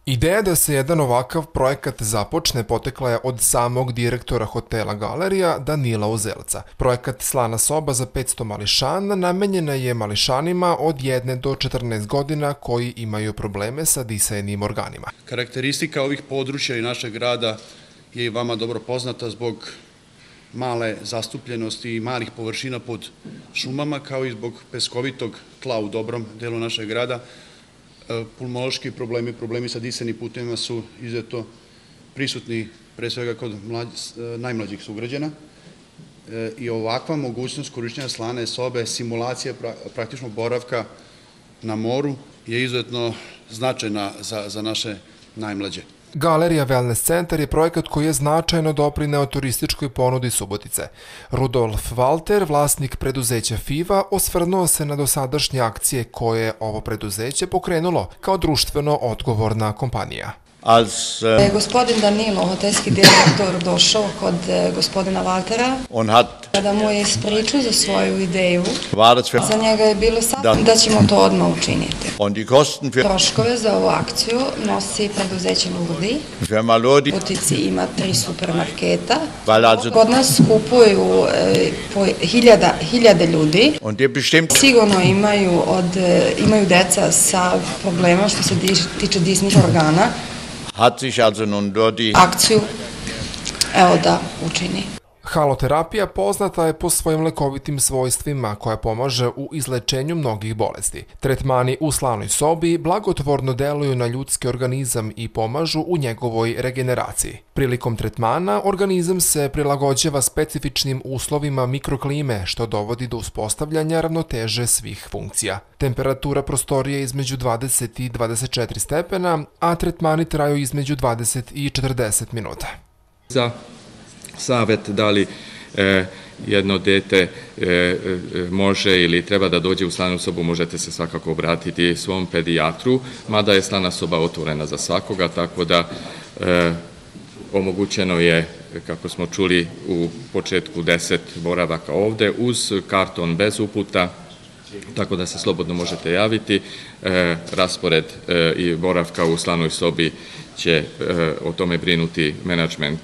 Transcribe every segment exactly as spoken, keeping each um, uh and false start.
Ideja da se jedan ovakav projekat započne potekla je od samog direktora hotela Galerija Danila Uzelca. Projekat Slana soba za petsto mališana namenjena je mališanima od jedne do četrnaest godina koji imaju probleme sa disajnim organima. Karakteristika ovih područja i našeg grada je i vama dobro poznata zbog male zastupljenosti i malih površina pod šumama, kao i zbog peskovitog tla u dobrom delu našeg grada. Pulmološki problemi, problemi sa disajnim putevima su izuzetno prisutni pre svega kod najmlađih sugrađana i ovakva mogućnost korišćenja slane sobe, simulacija praktično boravka na moru je izuzetno značajna za naše najmlađe. Galerija Wellness centar je projekat koji je značajno doprineo turističkoj ponudi Subotice. Rudolf Walter, vlasnik preduzeća Fiva, osvrnuo se na dosadašnje akcije koje je ovo preduzeće pokrenulo kao društveno odgovorna kompanija. Gospodin Danilo, hotelski direktor, došao kod gospodina Valtera kada mu je ispričao za svoju ideju. Za njega je bilo sad da ćemo to odmah učiniti. Troškove za ovu akciju nosi preduzeće Ludi. U Utici ima tri supermarketa. Kod nas kupuju po hiljade ljudi. Sigurno imaju deca sa problema što se tiče disajnih organa. Akciju, evo da učini. Haloterapija poznata je po svojim lekovitim svojstvima koja pomaže u izlečenju mnogih bolesti. Tretmani u slanoj sobi blagotvorno deluju na ljudski organizam i pomažu u njegovoj regeneraciji. Prilikom tretmana organizam se prilagođava specifičnim uslovima mikroklime što dovodi do uspostavljanja ravnoteže svih funkcija. Temperatura prostorije je između dvadeset i dvadeset četiri stepena, a tretmani traju između dvadeset i četrdeset minuta. Za savjet da li jedno dete može ili treba da dođe u slanu sobu, možete se svakako obratiti svom pedijatru, mada je slana soba otvorena za svakoga, tako da omogućeno je, kako smo čuli u početku, deset boravaka ovde uz karton bez uputa, tako da se slobodno možete javiti. Raspored i boravka u slanoj sobi će o tome brinuti menadžment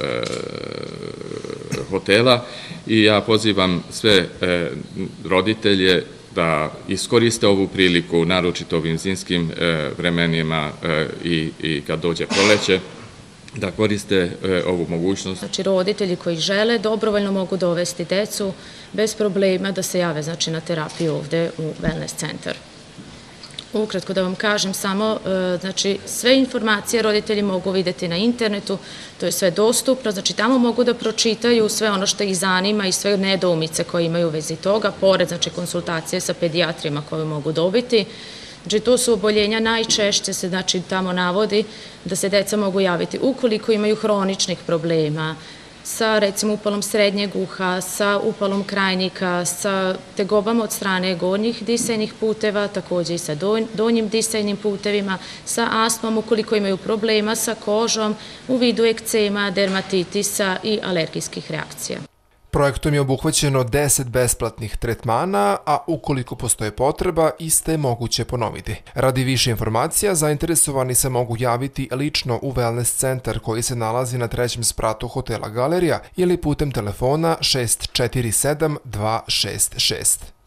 hotela i ja pozivam sve roditelje da iskoriste ovu priliku, naročito ovim zimskim vremenima i kad dođe proleće, da koriste ovu mogućnost. Znači, roditelji koji žele dobrovoljno mogu dovesti decu bez problema da se jave na terapiju ovde u Wellness centar. Ukratko da vam kažem samo, znači, sve informacije roditelji mogu videti na internetu, to je sve dostupno, znači tamo mogu da pročitaju sve ono što ih zanima i sve nedoumice koje imaju u vezi toga, pored, znači, konsultacije sa pedijatrima koje mogu dobiti. Znači, to su oboljenja, najčešće se, znači, tamo navodi da se deca mogu javiti ukoliko imaju hroničnih problema sa, recimo, upalom srednjeg uha, sa upalom krajnika, sa tegobama od strane gornjih disajnih puteva, takođe i sa donjim disajnim putevima, sa astmom ukoliko imaju problema sa kožom u vidu ekcema, dermatitisa i alergijskih reakcija. Projektom je obuhvaćeno deset besplatnih tretmana, a ukoliko postoje potreba, iste je moguće ponoviti. Radi više informacija, zainteresovani se mogu javiti lično u Wellness centar koji se nalazi na trećem spratu hotela Galerija ili putem telefona šest četiri sedam dva šest šest.